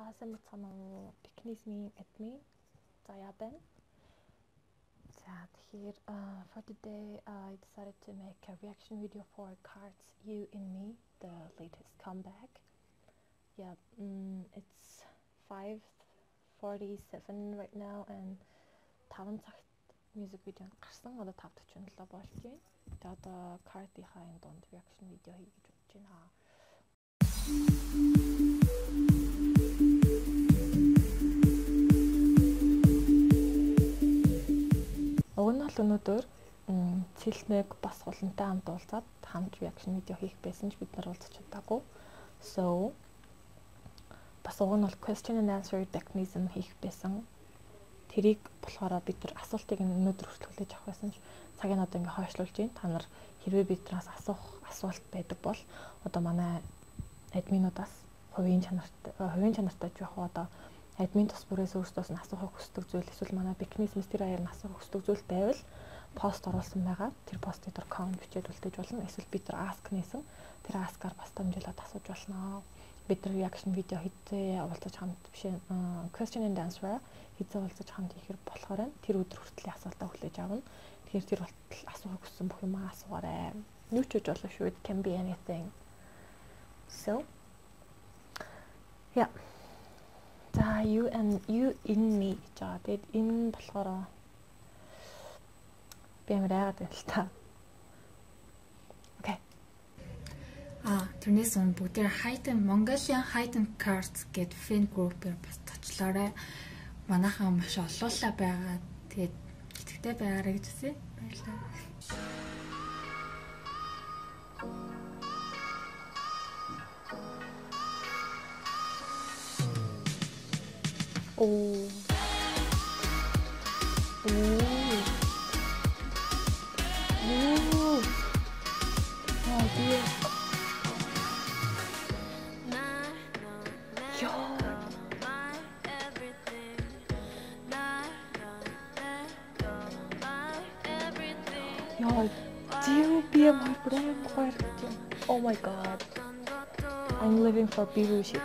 сайн бацхан уу. Пикнисмийн админ Заяа байна. За тэгэхээр for today I decided to make a reaction video for Cards You and Me, the latest comeback. Yeah, it's 5:47 right now and 5 цагт music video гарсан. Одоо 5:47 болж байна. Тэгээд одоо Card-ийнхаа энэ донд reaction video хийх гэж бодож байна. Өнөөдөр Цэлмэг бас хулантай хамт уулзаад хамт reaction видео хийх байсан ч бид нар уулзч чадаагүй. So бас уг нь бол question and answer mechanism хийх байсан. Тэрийг болохоор бид нар асуултыг өнөөдөр хүртэл хүлээж авах байсан ч цагийг одоо ингээ хойшлуулж байна. Та нар хэрвээ биднээс асуух асуулт байдаг бол одоо манай админуудаас хувийн чанартай жоох одоо админ тус бүрээс өөрсдөөс нь асуухыг хүсдэг зүйл эсвэл манай Picnic Mystery аяар нь асуухыг хүсдэг зүйл байвал пост оруулсан байгаа. Тэр постыг дээр коммент бичээд үлдээж болно. Эсвэл бид нар ask нээсэн. Тэр ask-аар бас дамжуулаад асууж болно. Бид нар reaction видео хийцээ уулзаж хамт биш question and answer хийцээ уулзаж хамт хийхэр болохоор тэр өдөр хүртлийн асуултаа хүлээж авна. Тэгэхээр тэр болтол асуухыг хүссэн бүх юм асуугаарай. Юу ч болж болно шүү. It can be anything. So yeah. За you in me гэж байгаа. Тэгээд энэ болохоор би амар яагаад байна л та. Окей. Тэрнээс өмнө бүгдээ Mongolian Hidden Cards гэдэг fan group-ээр бас точлоорой. Манайхаа маш олоолаа байгаа. Тэгээд итгэвтэй байгаарай гэж үсэ. Баярлалаа. Oh. Oh dear. Yo, dear be my brand. Oh my god. I'm living for Birushi.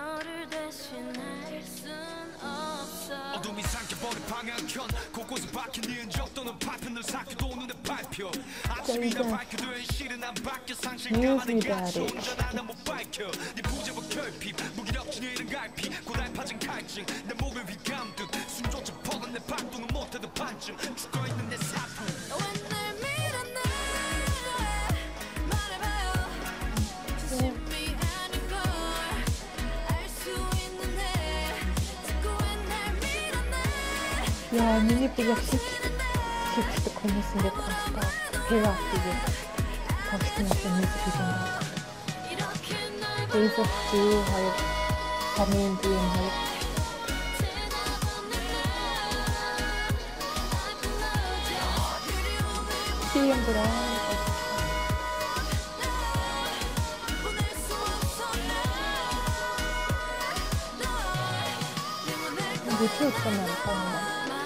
곳곳에 박힌 적도는 파편을 삭히도 오는데 발표 아침이 다 밝혀도 실은 안 바뀌어 상실감하는 가치 혼자 나는 못 밝혀 네 부재와 결핍 무기력진 이런 갈피 고달파진 갈증 내 목을 위감듯 숨조차 퍼간 내 박도는 못해도 반쯤 죽어있는 내 사품 야, миний хийх хүмүүс ингээд просто пэйоф хийгээд тоглосон music video байна. Deze two хоёр хамгийн тийм хоёр. Тийм браа. Бүтээл байна.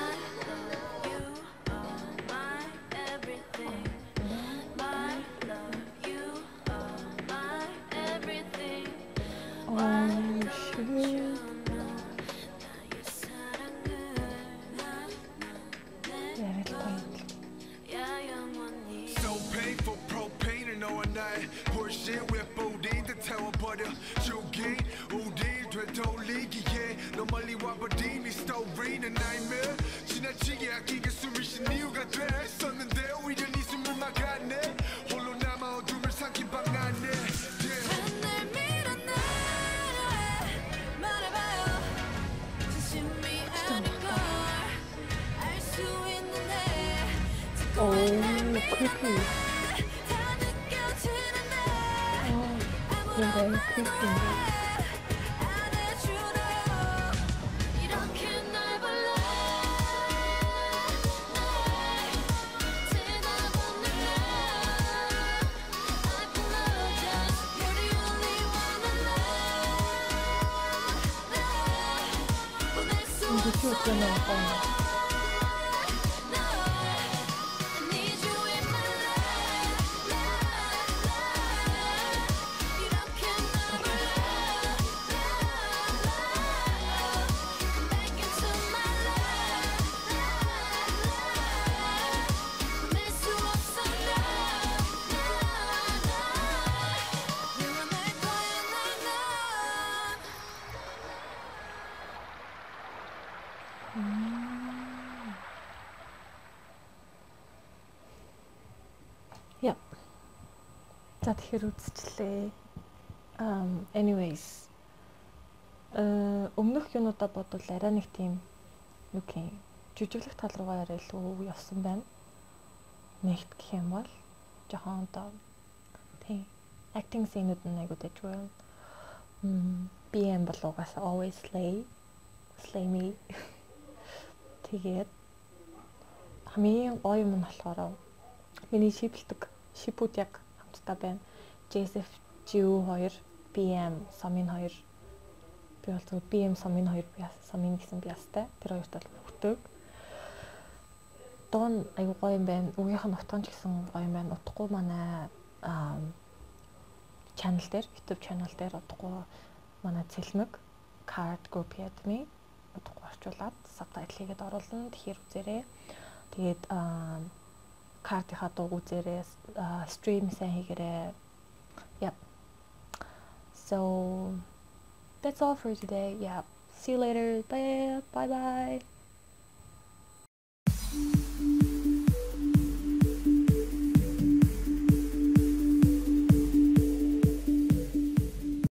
Oh, creepy. Oh, very creepy. За тэгэхээр үзчихлээ. Anyways өмнөх юунуудаа бодвол арай нэг тийм юу гэх юм жүжиглэх тал руугаа арай илүү явсан байна. Нэгт гэх юм бол жоохон одоо тийм acting scene-үүд нь айгуу дэжгүй. BM бол угаасаа always slay me. Тэгээд хамгийн гоё юм нь болохоор миний шипүүд яг хамтдаа байна. Joseph Jiu 2, BM Самын 2. Би бол зөв BM Самын 2 Самын гэсэн биастай. Тэр хоёрт бол өгдөг. Дон айгуу гоё юм байна. Үгийнх нь утган ч гэсэн гоё юм байна. Утгагүй манай channel дээр, YouTube channel дээр утгагүй манай цэлмэг Card Group Academy утгагүй орчуулад subtitle хийгээд оруулна. Тэгэхээр үзээрэй. Тэгээд картынхаа дууг үзээрэй. Stream сайн хийгээрэй. Yep. So that's all for today. Yeah. See you later. Bye bye.